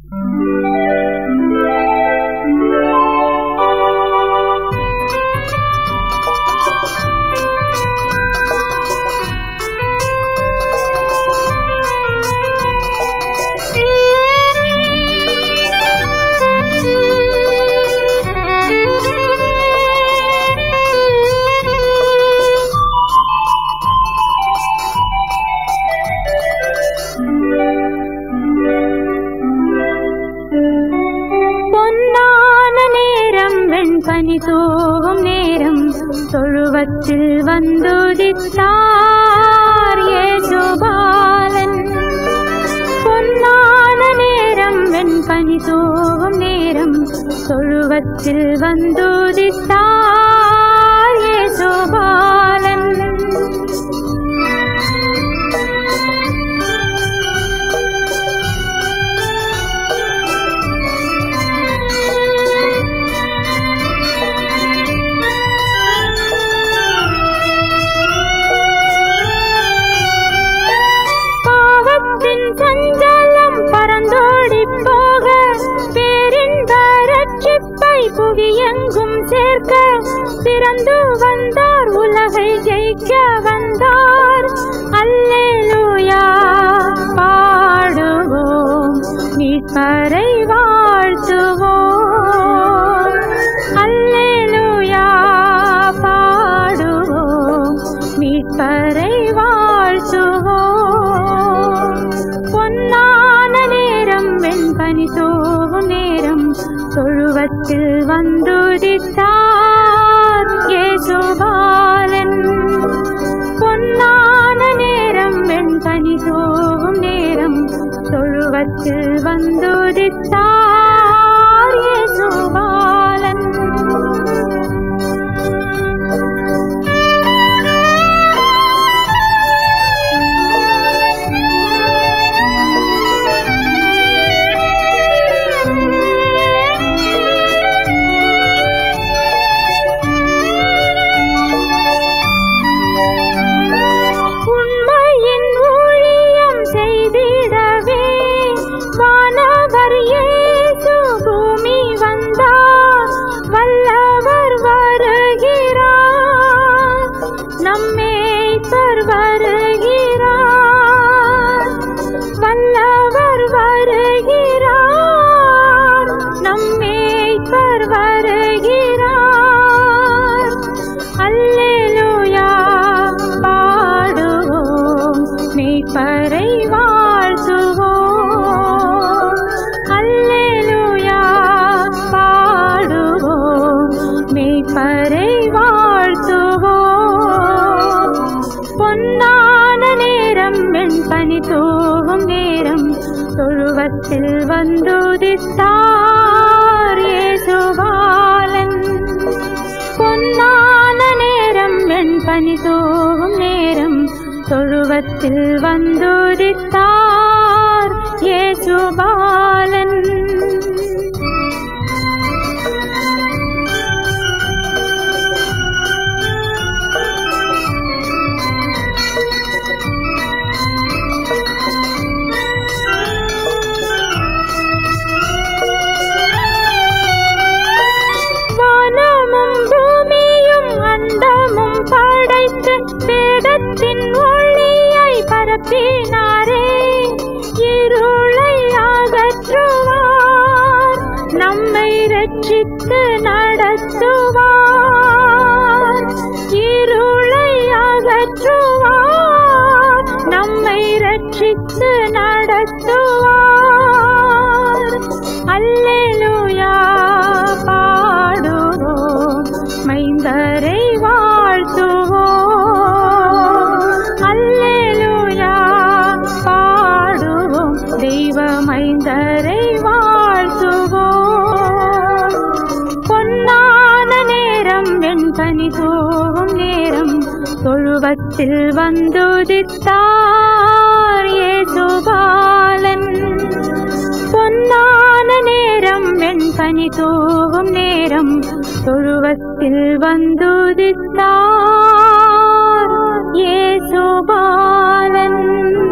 தூவும் நேரம் தொழுவத்தில் வந்துதித்தார் இயேசுபாலன். பொன்னான நேரம் வெண்பனி தூவும் நேரம் தொழுவத்தில் வந்துதித்தார் இயேசுபாலன். புவியெங்கும் சேர்க்க பிறந்து வந்தார், உலகை ஜெயிக்க வந்தார். அல்லேலூயா பாடுவோம், மீட்பரை வாழ்த்துவோம். அல்லேலூயா பாடுவோம், மீட்பரை வாழ்த்துவோம். பொன்னான நேரம் வெண்பனி தூவும் நேரம் தொழுவத்தில் வந்துதித்தார் இயேசுபாலன். பொன்னான நேரம் வெண்பனி தூவும் நேரம் தொழுவத்தில் வந்துதித்தார் இயேசுபாலன். மீட்பரை வாழ்த்துவோம். அல்லேலூயா பாடுவோம், மீட்பரை வாழ்த்துவோம். பொன்னான நேரம் வெண்பனி தூவும் நேரம் தொழுவத்தில் வந்துதித்தார் இயேசுபாலன். பொன்னான நேரம் வெண்பனி தூவும் நேரம் தொழுவத்தில் வந்துதித்தார் இயேசுபாலன். வானமும் பூமியும் அண்டமும் படைத்து வேதத்தின் ஒளியை பரப்பினாரே, இருளை அகற்றுவார், நம்மை ரட்சித்து நடத்துவார். இருளை அகற்றுவார், நம்மை ரட்சித்து நடத்துவார். அல்லேலூயா பாடுவோம், மைந்தரை வாழ்த்துவோம். அல்லேலூயா பாடுவோம், தெய்வ மைந்தரை வாழ்த்துவோம். பொன்னான நேரம் வெண்பனி தூவும் நேரம் தொழுவத்தில் வந்துதித்தார் இயேசுபாலன். பொன்னான நேரம் வெண்பனி தூவும் நேரம் தொழுவத்தில் வந்துதித்தார் இயேசுபாலன்.